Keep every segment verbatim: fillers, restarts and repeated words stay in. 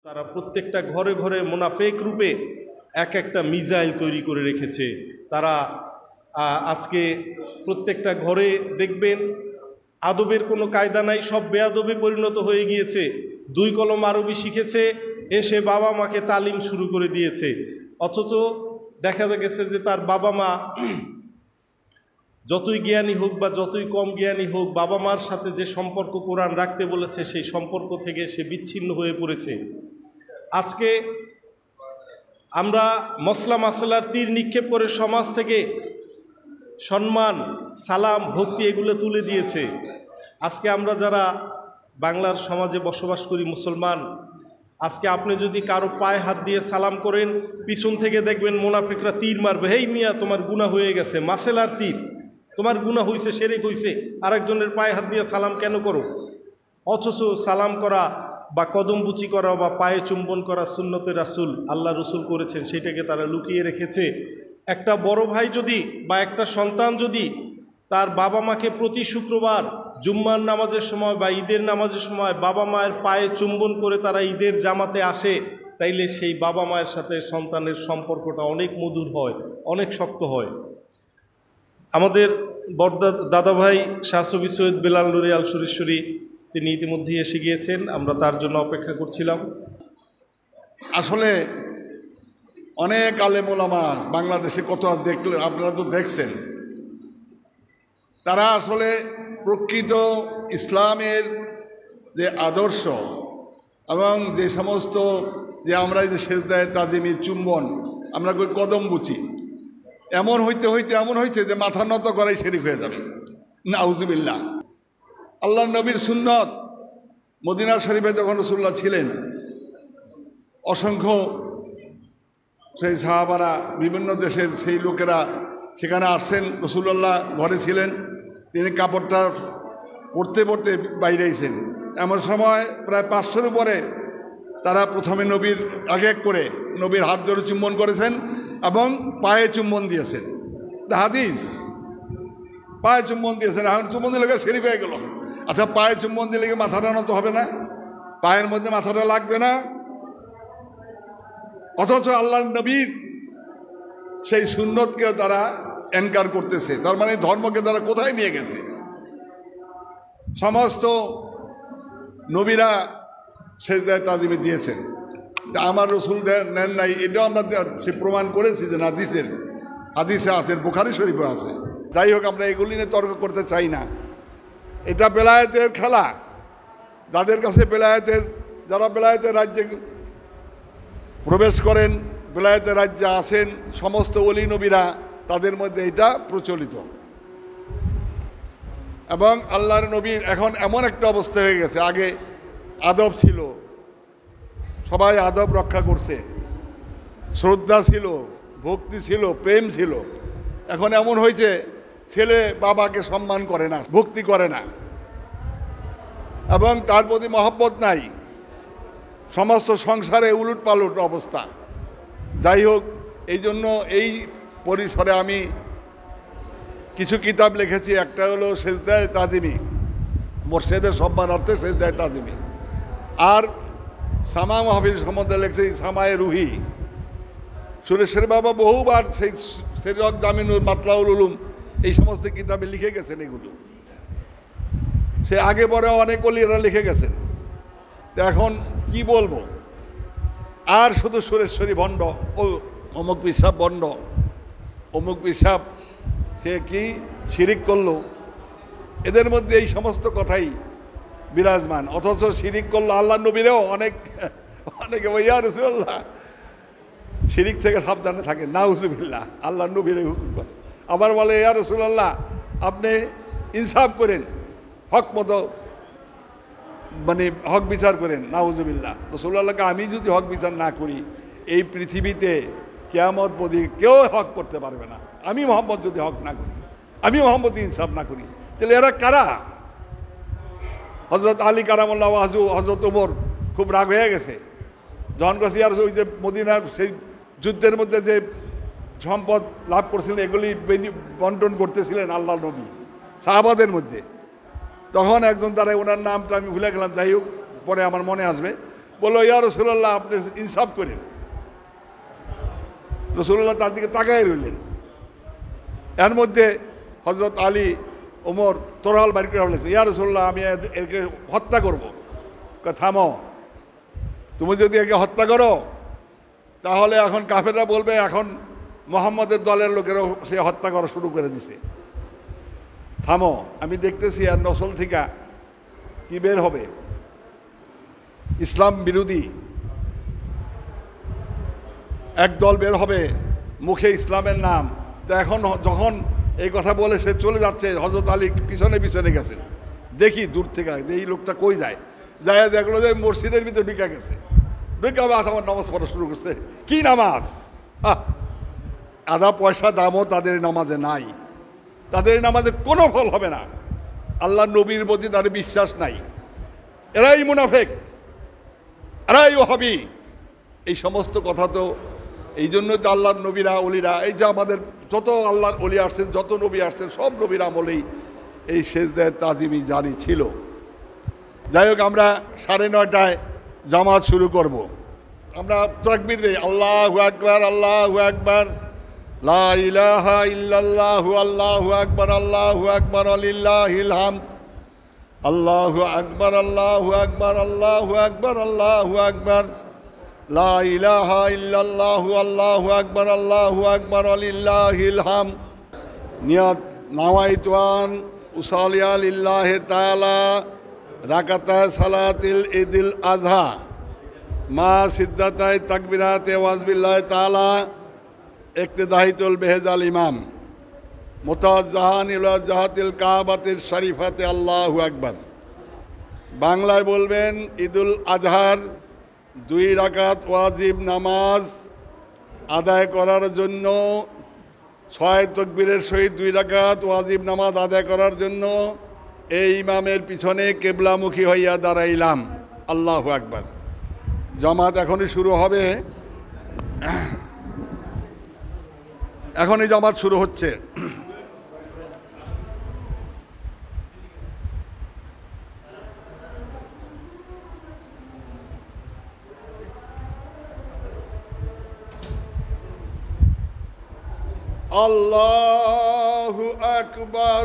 তারা প্রত্যেকটা ঘরে ঘরে মুনাফিক রূপে এক একটা মিসাইল তৈরি করে রেখেছে। তারা আজকে প্রত্যেকটা ঘরে দেখবেন আদবের কোনো কায়দা নাই, সব বেয়াদবে পরিণত হয়ে গিয়েছে। দুই কলম আরবি শিখেছে, এসে বাবা মাকে তালিম শুরু করে দিয়েছে। অথচ দেখা গেছে যে তার বাবা মা যতই জ্ঞানী হোক বা যতই কম জ্ঞানী হোক, বাবা মার সাথে যে সম্পর্ক কোরআন রাখতে বলেছে সেই সম্পর্ক থেকে সে বিচ্ছিন্ন হয়ে পড়েছে। আজকে আমরা মশলা মশলার তীর নিক্ষেপ করে সমাজ থেকে সম্মান, সালাম, ভক্তি এগুলো তুলে দিয়েছে। আজকে আমরা যারা বাংলার সমাজে বসবাস করি, মুসলমান, আজকে আপনি যদি কারো পায়ে হাত দিয়ে সালাম করেন, পিছন থেকে দেখবেন মুনাফিকরা তীর মারবে, হেই মিয়া তোমার গুনাহ হয়ে গেছে, মাসেলার তীর, তোমার গুনাহ হইছে, শিরক হইছে, আরেকজনের পায়ে হাত দিয়ে সালাম কেন করো? অথচ সালাম করা বা কদমবুচি করা বা পায়ে চুম্বন করা সুন্নতে রাসূল, আল্লাহ রসুল করেছেন, সেটাকে তারা লুকিয়ে রেখেছে। একটা বড় ভাই যদি বা একটা সন্তান যদি তার বাবা মাকে প্রতি শুক্রবার জুম্মার নামাজের সময় বা ঈদের নামাজের সময় বাবা মায়ের পায়ে চুম্বন করে তারা ঈদের জামাতে আসে, তাইলে সেই বাবা মায়ের সাথে সন্তানের সম্পর্কটা অনেক মধুর হয়, অনেক শক্ত হয়। আমাদের বড়দা দাদা ভাই শাহ সুফি সৈয়দ বেলাল নুরি আল সুরেশ্বরী তিনি ইতিমধ্যেই এসে গিয়েছেন, আমরা তার জন্য অপেক্ষা করছিলাম। আসলে অনেক আলেম ওলামা বাংলাদেশে কত দেখলে আপনারা তো দেখছেন, তারা আসলে প্রকৃত ইসলামের যে আদর্শ এবং যে সমস্ত যে আমরা যে সেজদায় তাজিমি চুম্বন আমরা কই কদম বুচি, এমন হইতে হইতে এমন হয়েছে যে মাথা নত করাই শিরক হয়ে যাবে, নাউজুবিল্লাহ। আল্লাহ নবীর সুন্নত, মদিনা শরীফে যখন রাসূলুল্লাহ ছিলেন, অসংখ্য সেই সাহাবারা, বিভিন্ন দেশের সেই লোকেরা সেখানে আসছেন, রাসূলুল্লাহ ঘরে ছিলেন, তিনি কাপড়টা পরতে পরতে বাইরে আইছেন। এমন সময় প্রায় পাঁচশোর উপরে তারা প্রথমে নবীর আগে এক করে নবীর হাত ধরে চুম্বন করেছেন এবং পায়ে চুম্বন দিয়েছেন। হাদিস, পায়ে চুম্বন দিয়েছেন। এখন চুম্বন দিলে শরীফ হয়ে গেল। আচ্ছা, পায়ে চুম্বন দিলে কি মাথাটা নত হবে না? পায়ের মধ্যে মাথাটা লাগবে না? অথচ আল্লাহ নবীর সেই সুন্নতকে তারা এনকার করতেছে। তার মানে ধর্মকে তারা কোথায় নিয়ে গেছে? সমস্ত নবীরা সেজদায়ে তাজিমে দিয়েছেন, আমার রসুল নেন নাই, এটাও আমরা সে প্রমাণ করেছি যে না দিছেন, হাদিসে আছেন, বুখারী শরীফে আছে। যাই হোক, আমরা এগুলি নিয়ে তর্ক করতে চাই না। এটা বেলায়েতের খেলা। যাদের কাছে বেলায়েতের, যারা বেলায়েতের রাজ্যে প্রবেশ করেন, বেলায়েতের রাজ্যে আছেন, সমস্ত ওলি নবীরা, তাদের মধ্যে এটা প্রচলিত। এবং আল্লাহর নবীর এখন এমন একটা অবস্থা হয়ে গেছে, আগে আদব ছিল, সবাই আদব রক্ষা করছে, শ্রদ্ধা ছিল, ভক্তি ছিল, প্রেম ছিল। এখন এমন হয়েছে ছেলে বাবাকে সম্মান করে না, ভক্তি করে না, এবং তার প্রতি মহব্বত নাই, সমস্ত সংসারে উলট পালট অবস্থা। যাই হোক, এই জন্য এই পরিসরে আমি কিছু কিতাব লিখেছি। একটা হলো সেজদায়ে তাজিমি, মুর্শিদের সম্মানার্থে সেজদায়ে তাজিমি, আর সামা মাহফিল সম্বন্ধে লিখছি সামায়ে রুহি। সুরেশ্বর বাবা বহুবার সেই সিরাজ জামিনুর, মাতলাউল উলুম, এই সমস্ত কিতাবে লিখে গেছেন। এগুলো সে আগে পরে অনেক ওলিরা লিখে গেছেন। তো এখন কি বলবো? আর শুধু সুরেশ্বরী ভণ্ড, ও অমুক পিসাব ভণ্ড, অমুক পিসাব সে কি শিরিক করলো, এদের মধ্যে এই সমস্ত কথাই বিরাজমান। অথচ শিরিক করলো আল্লাহ নবীরেও অনেক অনেকে ইয়া রাসূলুল্লাহ শিরিক থেকে সাবধানে থাকে, নাউজুবিল্লাহ, আল্লাহ নবীরে হুকুম করে। আবার বলে ইয়া রাসূলুল্লাহ আপনি ইনসাফ করেন, হক মতো মানে হক বিচার করেন, নাউজুবিল্লাহ। রাসূলুল্লাহকে আমি যদি হক বিচার না করি, এই পৃথিবীতে কিয়ামত পর্যন্ত কেউ হক করতে পারবে না। আমি মোহাম্মদ যদি হক না করি, আমি মোহাম্মদ ইনসাফ না করি, তাহলে এরা কারা? হজরত আলী কারামুল্লাহ ওয়াজহু, হজরত ওমর খুব রাগ হয়ে গেছে যখন কাছে আর ওই যে মদিনার সেই যুদ্ধের মধ্যে যে সম্পদ লাভ করছিলেন, এগুলি বন্টন করতেছিলেন আল্লাহ নবী সাহাবাদের মধ্যে। তখন একজন দ্বারা ওনার নামটা আমি ভুলে গেলাম, যাই হোক পরে আমার মনে আসবে, বললো ইয়া রাসূলুল্লাহ আপনি ইনসাফ করেন। রাসূলুল্লাহ তার দিকে তাকায় রইলেন। এর মধ্যে হযরত আলী ওমর তরোয়াল বাইর করে বলেছে ইয়া রাসূলুল্লাহ আমি একে হত্যা করব। থামো, তুমি যদি একে হত্যা করো তাহলে এখন কাফেররা বলবে এখন মুহাম্মদের দলের লোকেরাও সে হত্যা করা শুরু করে দিছে। থামো, আমি দেখতেছি আর নসল থেকে কি বের হবে, ইসলাম বিরোধী এক দল বের হবে, মুখে ইসলামের নাম। তো এখন যখন এই কথা বলে সে চলে যাচ্ছে, হযরত আলী পিছনে পিছনে গেছেন। দেখি দূর থেকে এই লোকটা কই যায়, যায় দেখলো যে মসজিদের ভিতরে ঢুকে গেছে। ঢুকে আবার আমার নামাজ পড়া শুরু করছে। কি নামাজ? আধা পয়সা দামও তাদের নামাজে নাই, তাদের নামাজে কোনো ফল হবে না। আল্লাহ নবীর প্রতি তাদের বিশ্বাস নাই। এরাই মুনাফিক, এরাই ওহাবি। এই সমস্ত কথা তো এই জন্যই তো আল্লাহর নবীরা অলিরা, এই যে আমাদের যত আল্লাহর অলি আসছেন, যত নবী আসছেন, সব নবীর আমলেই এই সেজদায়ে তাজিমি জারি ছিল। যাই হোক, আমরা সাড়ে নয়টায় জামাত শুরু করব। আমরা তাকবীর দেই, আল্লাহু আকবার, আল্লাহু আকবার, লা ইলাহা ইল্লাল্লাহু, আল্লাহু আকবার, আল্লাহু আকবার, লিল্লাহিল হামদ, আল্লাহু আকবার, আল্লাহু আকবার, আল্লাহু আকবার, আল্লাহু আকবার, লা ইলাহা ইল্লাল্লাহু, আল্লাহু আকবার, আল্লাহু আকবার, লিল্লাহিল হামদ। নিয়ত নাওয়াইতু আন উসাল্লিয়া লিল্লাহি তাআলা রাকাতা সালাতিল ঈদিল আযহা মা সিদ্দাতাই তাকবীরাতে ওয়াজবিল্লাহি তাআলা ইক্তিদাহিতুল বেহজাল ইমাম মুতাওয়াজ্জাহান ইলা জাহাতিল কাবাতিল শরীফাতে আল্লাহু আকবার। বাংলায় বলবেন ঈদুল আজহার দুই রাকাত ওয়াজিব নামাজ আদায় করার জন্য, ছয় তাকবীরের সহিত দুই রাকাত ওয়াজিব নামাজ আদায় করার জন্য এই ইমামের পিছনে কেবলামুখী হইয়া দাঁড়াইলাম। আল্লাহু আকবার। জামাত এখনই শুরু হবে, এখনই জামাত শুরু হচ্ছে। আল্লাহু আকবার।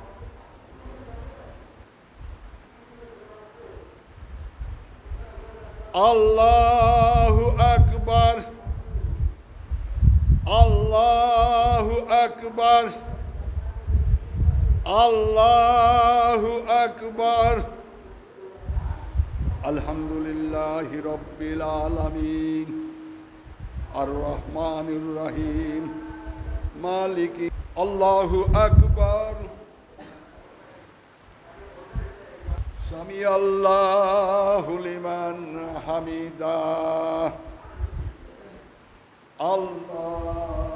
আল্লাহু আকবার। আল্লাহু আকবার। আল্লাহু আকবার। আলহামদুলিল্লাহি রাব্বিল আলামিন আর রহমানির রহিম মালিকি। আল্লাহু আকবার। সামি আল্লাহু লিমান হামিদা। আল্লাহ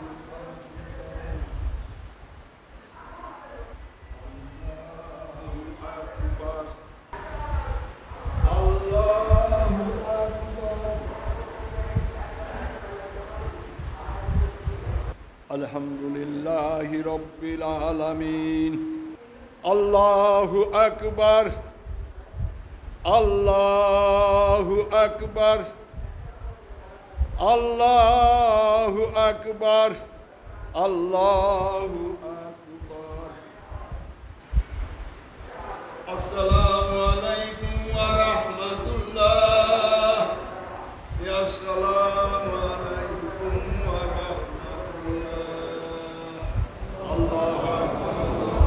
আলহামদুলিল্লাহি রাব্বিল আলামিন। আল্লাহু আকবার। আল্লাহু আকবার। আল্লাহু আকবার। আল্লাহু আকবার। আসসালামু আলাইকুম ওয়া রাহমাতুল্লাহ। ইয়া সালামু আলাইকুম ওয়া রাহমাতুল্লাহ। আল্লাহু আকবার।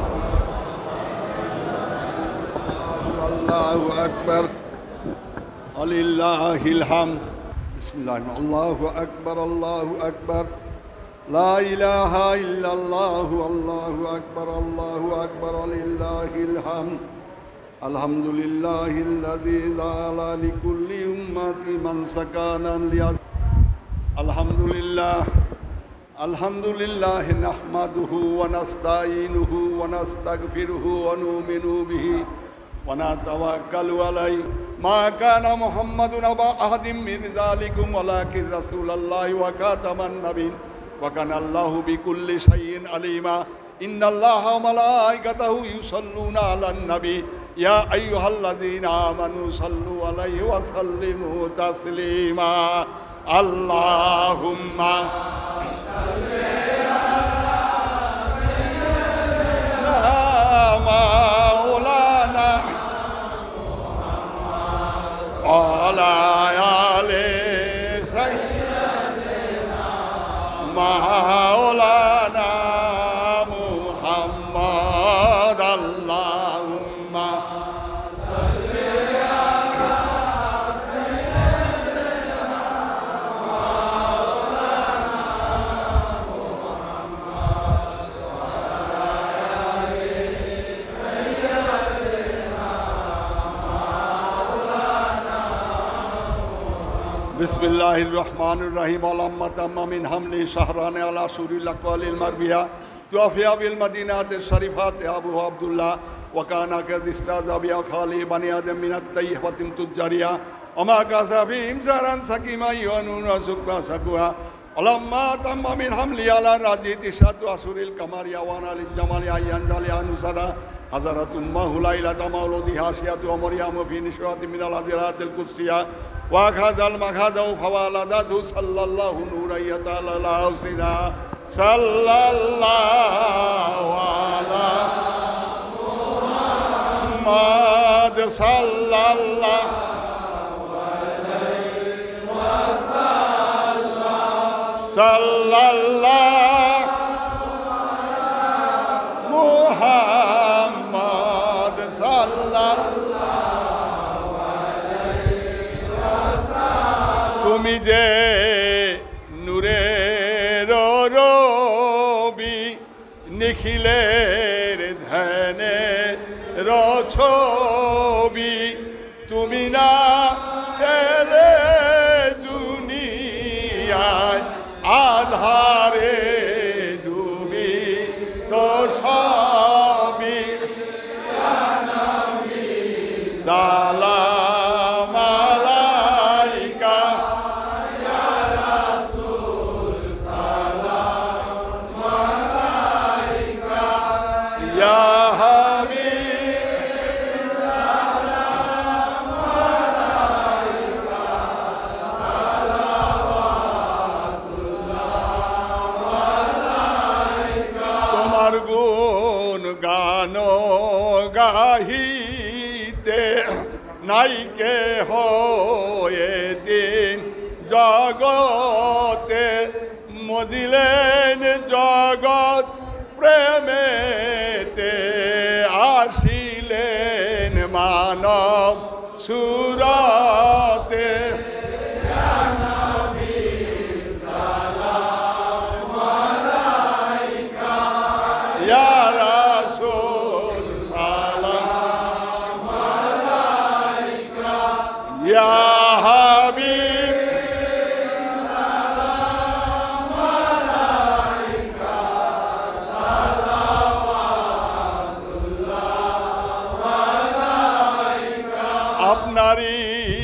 আল্লাহু আকবার। লিল্লাহিল হামদ। বিসমিল্লাহ। আল্লাহু আকবার। আল্লাহু আকবার। লা ইলাহা ইল্লাল্লাহু, আল্লাহু আকবার, আল্লাহু আকবার, লিল্লাহিল হামদ। আলহামদুলিল্লাহিল্লাযী জাআলা লিকুল্লি উম্মাতি মানসাকানান লিয়াজ। আলহামদুলিল্লাহ। আলহামদুলিল্লাহ নাহমাদুহু ওয়া নাস্তাঈনুহু ওয়া নাস্তাগফিরুহু ওয়া নু'মিনু বিহি ওয়া নাতাওয়াক্কালু আলাইহি। মা কানা মুহাম্মাদুন আবা আহাদিম মিন যালিকুম ওয়ালাকিন রাসূলুল্লাহি ওয়া খাতামান নাবিয়্যিন ওয়া কানা আল্লাহু বিকুল্লি শাইইন আলিমা। ইন্নাল্লাহা ওয়া মালাইকাতাহু ইউসাল্লুনা আলান নবী ইয়া আইয়ুহাল্লাযীনা আমানু সাল্লু আলাইহি ওয়া সাল্লিমু তাসলিমা আল্লাহুম্মা সাল্লি আলা মাওলানা আলা আলি সাইয়্যিদিনা মাওলানা মুহাম্মদ আল্লাহুম্মা সাল্লি আলা সাইয়্যিদিনা মাওলানা মুহাম্মদ ওয়া আলি সাইয়্যিদিনা মাওলানা বিসমিল্লাহির রহমানির রহিম আল্লাহুম্মা তাম্মা মিন হামলি শাহরান আলা শুরিল আকওয়ালিল মারবিয়া তুআফিয়া বিল মাদিনাতিশ শরীফাত আবু আব্দুল্লাহ ওয়া কানা কাদ ইস্তাযা বিয়া খালি বানি আদম মিনাত তাইয়্যিবাতিন তুজারিয়া ওমা কাসাফিম জারান সাকিমা ইয়ানুন সুকবা সাকুয়া আল্লাহুম্মা তাম্মা মিন হামলি আলা রাজিতি শাতু আশুরিল কামারিয়া ওয়া আলিল জামালি আয়ান জালি আনুসারা হাজারাতুম মাহুলাইলা তামাউলুদি হাসিয়াতু আমরিয়াম ফি নিশওয়াতি মিনাল হাজিরাতিল কুদসিয়া ওয়া খাযাল মাখাযাউ ফাওয়ালাদাতু সাল্লাল্লাহু নূরাইয়া তাআলা হুসাইনা সাল্লাল্লাহু আলা মুহাম্মদ সাল্লাল্লাহু আলাইহি ওয়াসাল্লাম সাল্লাল্লাহু মুহাম্মদ সাল্লাল্লাহু আলাইহি ওয়াসাল্লাম তুমি যে নূরের রবি নিখিলের ধ্যানে রছবি তুমি না এলে দুনিয়ায় আধারে ডুবি তো সবই সালাম আলাইকা ইয়া রাসূল সালাম আলাইকা ইয়া হাবিব সালাম আলাইকা সালাওয়াতুল্লাহ আলাইকা তোমার গুণ গান গাহিতে নাইকে হয়ে দিন জগতে মজিলেন জগৎ প্রেমেতে আসিলেন মানব সুরতে ইয়া নবী সালাম আলাইকা ইয়া রাসূল সালাম আলাইকা ইয়া হাবিব সালাম আলাইকা সালাওয়াতুল্লাহ আলাইকা আপনারই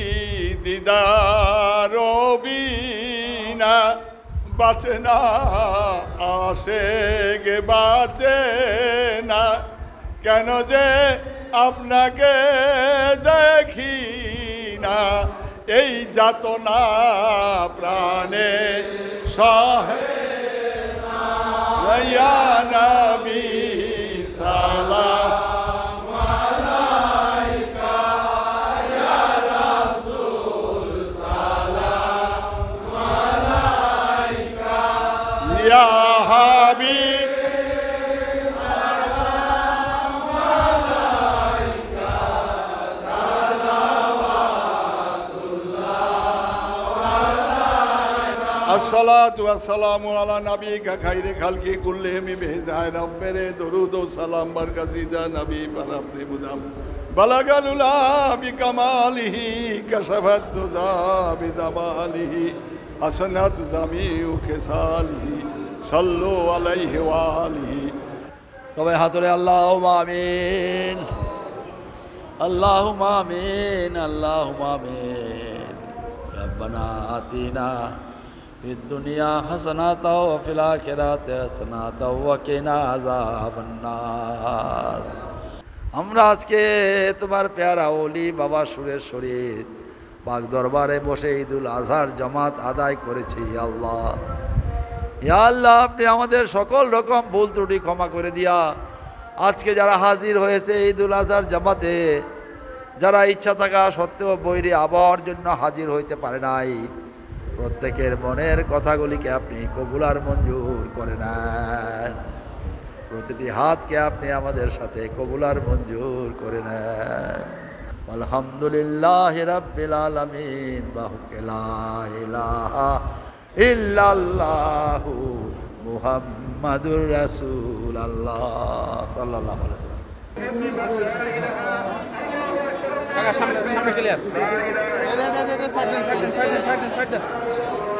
দিদার বিনা বাঁচে না আশেক বাঁচে না কেন যে আপনাকে দেখি না এই যাতনা প্রাণে সহে না ইয়া নবী সালাম আলাইকা ইয়া রাসূল সালাম আলাইকা ইয়া হাবিব अस्सलातु वस्सलामु अला नबीका खैरे खल्की कुल्लिहिम बिहिदाय रब्बरे दुरूद व सलाम बरकतीदा नबी पर अपने बुदाम बलगल उला बिकमालिही कशफत दुजा बिजमालिही हसनत जमीउ खिसालिही सल्लु अलैहि व आलिही সবাই হাতরে আল্লাহুম্মা আমিন আল্লাহুম্মা আমিন আল্লাহুম্মা আমিন রব্বানা আতিনা ফিদ দুনিয়া হাসানাতাও ওয়া ফিল আখিরাতি হাসানাতাও ওয়া কিনা আযাবান নার আমরা আজকে তোমার পেয়ারা ওলি বাবা সুরেশ্বরীর পাক দরবারে বসে ঈদুল আজহার জামাত আদায় করেছি। আল্লাহ, ইয়া আল্লাহ, আপনি আমাদের সকল রকম ভুল ত্রুটি ক্ষমা করে দিয়া আজকে যারা হাজির হয়েছে ঈদুল আজহার জামাতে, যারা ইচ্ছা থাকা সত্ত্বেও বৈরী আবহাওয়ার জন্য হাজির হইতে পারে নাই, প্রত্যেকের মনের কথাগুলিকে আপনি কবুল আর মঞ্জুর করে নেন। প্রতিটি হাতকে আপনি আমাদের সাথে কবুল আর মঞ্জুর করে নেন। আলহামদুলিল্লাহ রাব্বিল আলামিন, বাহুকে লা ইলাহা ইল্লাল্লাহু মুহাম্মাদুর রাসূলুল্লাহ সাল্লাল্লাহু আলাইহি ওয়াসাল্লাম। কাকা সামনে সামনে ক্লিয়ার। সাইড দেন সাইড দেন সাইড দেন সাইড দেন।